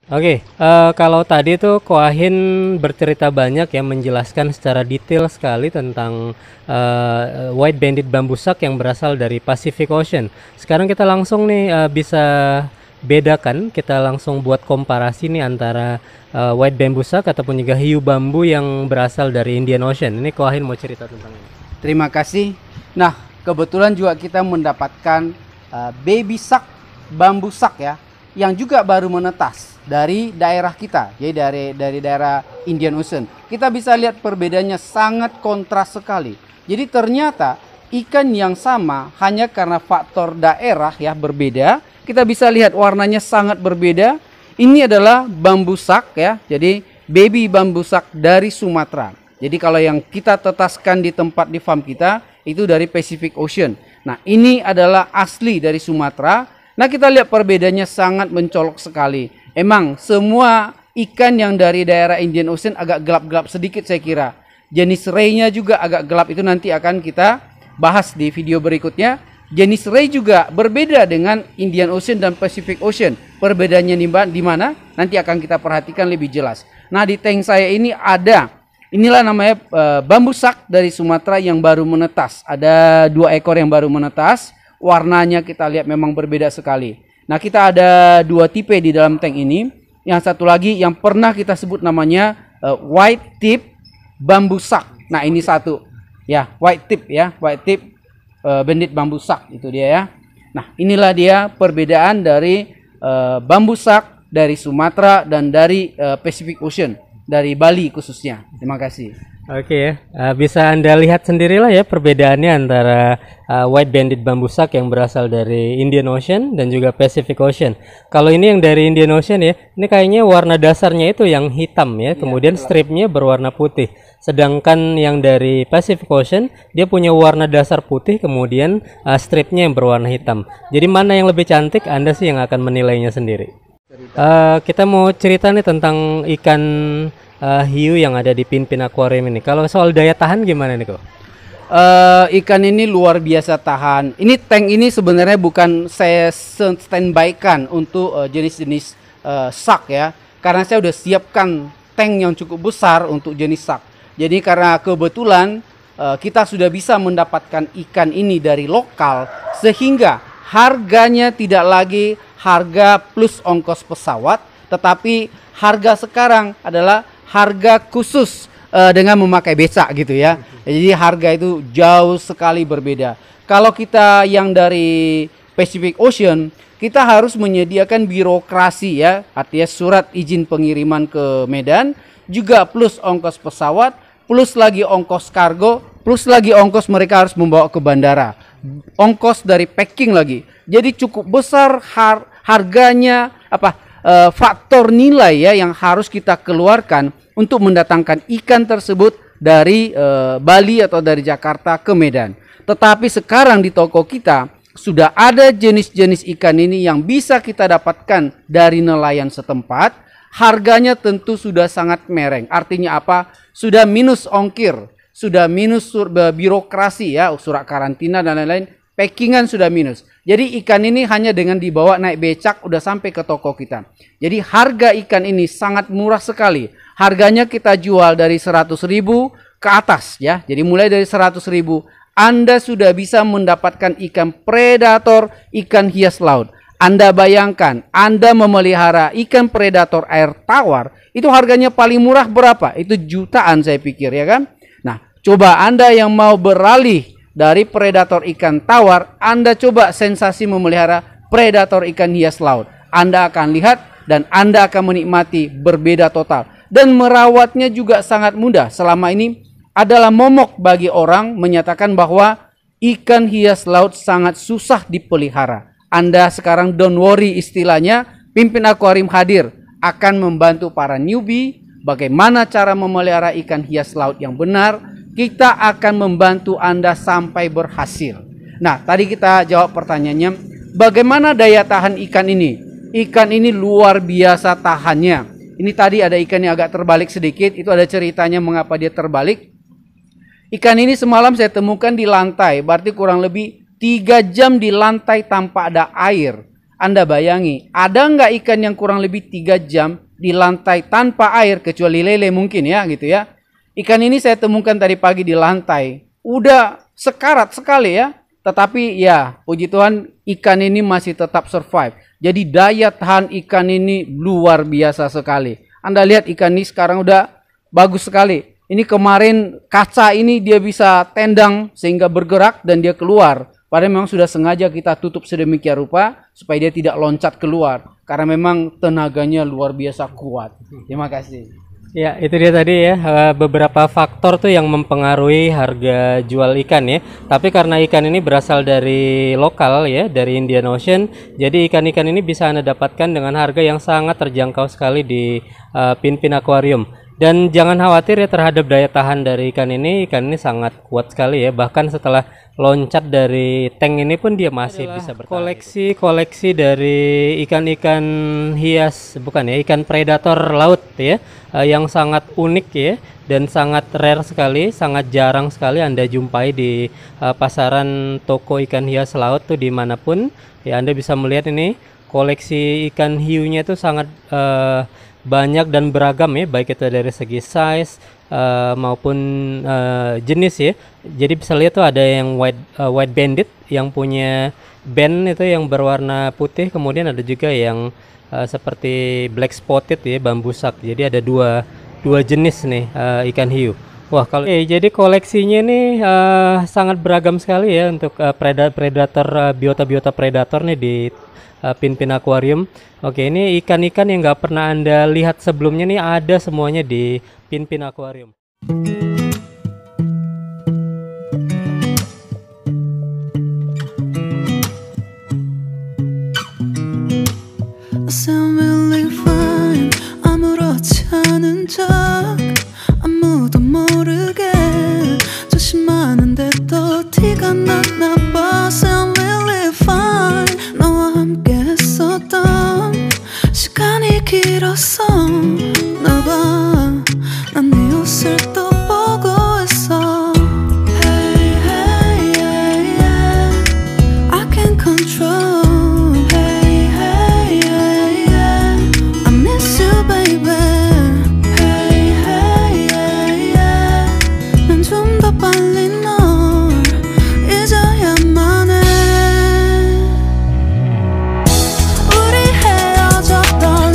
Oke, kalau tadi tuh Ko Ahin bercerita banyak ya, menjelaskan secara detail sekali tentang white-banded bamboo shark yang berasal dari Pacific Ocean. Sekarang kita langsung nih bisa bedakan, kita langsung buat komparasi nih antara white bamboo shark ataupun juga hiu bambu yang berasal dari Indian Ocean. Ini Ko Ahin mau cerita tentang ini. Terima kasih. Nah, kebetulan juga kita mendapatkan baby shark, bambu shark ya, yang juga baru menetas dari daerah kita, jadi dari daerah Indian Ocean. Kita bisa lihat perbedaannya sangat kontras sekali. Jadi ternyata ikan yang sama hanya karena faktor daerah ya berbeda. Kita bisa lihat warnanya sangat berbeda. Ini adalah bambu shark ya, jadi baby bambu shark dari Sumatera. Jadi kalau yang kita tetaskan di tempat di farm kita itu dari Pacific Ocean. Nah, ini adalah asli dari Sumatera. Nah, kita lihat perbedaannya sangat mencolok sekali. Emang semua ikan yang dari daerah Indian Ocean agak gelap-gelap sedikit saya kira. Jenis ray-nya juga agak gelap, itu nanti akan kita bahas di video berikutnya. Jenis ray juga berbeda dengan Indian Ocean dan Pacific Ocean. Perbedaannya di mana? Nanti akan kita perhatikan lebih jelas. Nah, di tank saya ini ada, inilah namanya bambu shark dari Sumatera yang baru menetas. Ada 2 ekor yang baru menetas. Warnanya kita lihat memang berbeda sekali. Nah, kita ada 2 tipe di dalam tank ini. Yang satu lagi yang pernah kita sebut namanya white tip bambu shark. Nah, ini satu. Ya, white tip ya, white tip banded bambu shark itu dia ya. Nah, inilah dia perbedaan dari bambu shark dari Sumatera dan dari Pacific Ocean, dari Bali khususnya. Terima kasih. Oke ya, bisa Anda lihat sendirilah ya perbedaannya antara white banded bamboo shark yang berasal dari Indian Ocean dan juga Pacific Ocean. Kalau ini yang dari Indian Ocean ya, ini kayaknya warna dasarnya itu yang hitam ya, kemudian stripnya berwarna putih. Sedangkan yang dari Pacific Ocean, dia punya warna dasar putih, kemudian stripnya yang berwarna hitam. Jadi mana yang lebih cantik, Anda sih yang akan menilainya sendiri. Kita mau cerita nih tentang ikan hiu yang ada di Pinpin Aquarium ini. Kalau soal daya tahan gimana nih kok? Ikan ini luar biasa tahan. Ini tank ini sebenarnya bukan saya standby-kan untuk jenis-jenis shark ya. Karena saya udah siapkan tank yang cukup besar untuk jenis shark. Jadi karena kebetulan kita sudah bisa mendapatkan ikan ini dari lokal, sehingga harganya tidak lagi harga plus ongkos pesawat, tetapi harga sekarang adalah harga khusus dengan memakai becak gitu ya. Jadi harga itu jauh sekali berbeda. Kalau kita yang dari Pacific Ocean, kita harus menyediakan birokrasi ya, artinya surat izin pengiriman ke Medan, juga plus ongkos pesawat, plus lagi ongkos kargo, plus lagi ongkos mereka harus membawa ke bandara, ongkos dari packing lagi. Jadi cukup besar harganya faktor nilai ya yang harus kita keluarkan untuk mendatangkan ikan tersebut dari Bali atau dari Jakarta ke Medan. Tetapi sekarang di toko kita sudah ada jenis-jenis ikan ini yang bisa kita dapatkan dari nelayan setempat. Harganya tentu sudah sangat mereng. Artinya apa? Sudah minus ongkir, sudah minus birokrasi ya, surat karantina dan lain-lain. Packingan sudah minus. Jadi ikan ini hanya dengan dibawa naik becak udah sampai ke toko kita. Jadi harga ikan ini sangat murah sekali. Harganya kita jual dari 100.000 ke atas ya. Jadi mulai dari 100.000 Anda sudah bisa mendapatkan ikan predator, ikan hias laut. Anda bayangkan, Anda memelihara ikan predator air tawar, itu harganya paling murah berapa? Itu jutaan saya pikir ya kan. Nah, coba Anda yang mau beralih dari predator ikan tawar, Anda coba sensasi memelihara predator ikan hias laut. Anda akan lihat dan Anda akan menikmati berbeda total. Dan merawatnya juga sangat mudah. Selama ini adalah momok bagi orang menyatakan bahwa ikan hias laut sangat susah dipelihara. Anda sekarang don't worry istilahnya, Pinpin Aquarium hadir akan membantu para newbie bagaimana cara memelihara ikan hias laut yang benar. Kita akan membantu Anda sampai berhasil. Nah, tadi kita jawab pertanyaannya, bagaimana daya tahan ikan ini? Ikan ini luar biasa tahannya. Ini tadi ada ikan yang agak terbalik sedikit, itu ada ceritanya mengapa dia terbalik. Ikan ini semalam saya temukan di lantai, berarti kurang lebih 3 jam di lantai tanpa ada air. Anda bayangi, ada nggak ikan yang kurang lebih 3 jam di lantai tanpa air, kecuali lele mungkin ya gitu ya. Ikan ini saya temukan tadi pagi di lantai. Udah sekarat sekali ya. Tetapi ya, puji Tuhan ikan ini masih tetap survive. Jadi daya tahan ikan ini luar biasa sekali. Anda lihat ikan ini sekarang udah bagus sekali. Ini kemarin kaca ini dia bisa tendang sehingga bergerak dan dia keluar. Padahal memang sudah sengaja kita tutup sedemikian rupa supaya dia tidak loncat keluar. Karena memang tenaganya luar biasa kuat. Terima kasih. Ya, itu dia tadi ya, beberapa faktor tuh yang mempengaruhi harga jual ikan ya. Tapi karena ikan ini berasal dari lokal ya, dari Indian Ocean, jadi ikan-ikan ini bisa Anda dapatkan dengan harga yang sangat terjangkau sekali di Pinpin Aquarium. Dan jangan khawatir ya terhadap daya tahan dari ikan ini sangat kuat sekali ya. Bahkan setelah loncat dari tank ini pun dia masih bisa bertahan. Koleksi dari ikan-ikan hias, bukan ya, ikan predator laut ya, yang sangat unik ya dan sangat rare sekali, sangat jarang sekali Anda jumpai di pasaran toko ikan hias laut tuh dimanapun ya. Anda bisa melihat ini koleksi ikan hiunya itu sangat banyak dan beragam ya, baik itu dari segi size maupun jenis ya. Jadi bisa lihat tuh ada yang white banded yang punya band itu yang berwarna putih, kemudian ada juga yang seperti black spotted ya, bambusak. Jadi ada dua jenis nih ikan hiu. Wah, kalau jadi koleksinya nih sangat beragam sekali ya untuk predator biota predator nih di Pinpin Aquarium. Oke, ini ikan-ikan yang nggak pernah Anda lihat sebelumnya nih ada semuanya di Pinpin Aquarium. 길었어 나봐 난 네 옷을 또 보고 있어 Hey hey yeah, yeah. I can't control Hey hey yeah, yeah. I miss you baby Hey hey yeah, yeah. 난 좀 더 빨리 널 잊어야만 해 우리 헤어졌던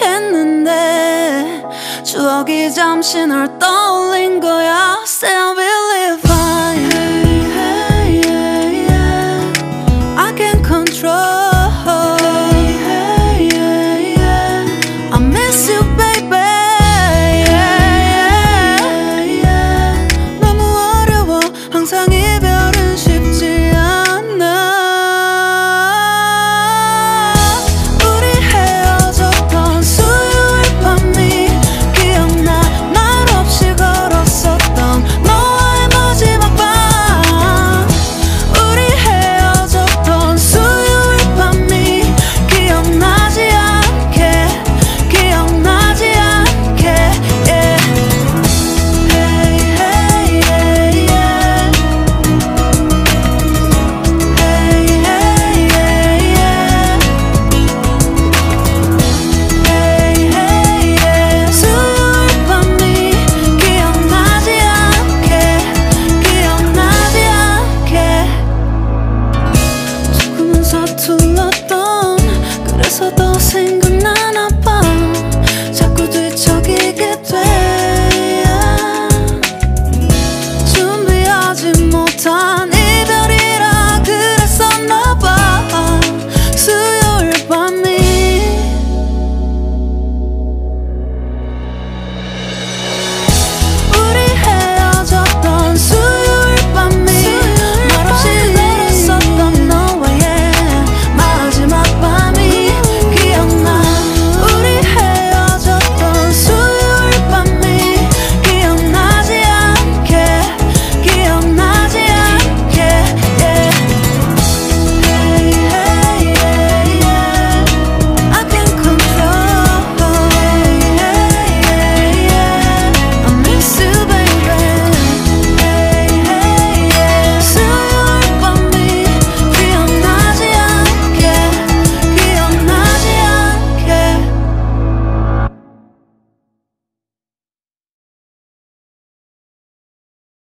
생각했는데 추억이 잠시 널 떠올린 거야 Still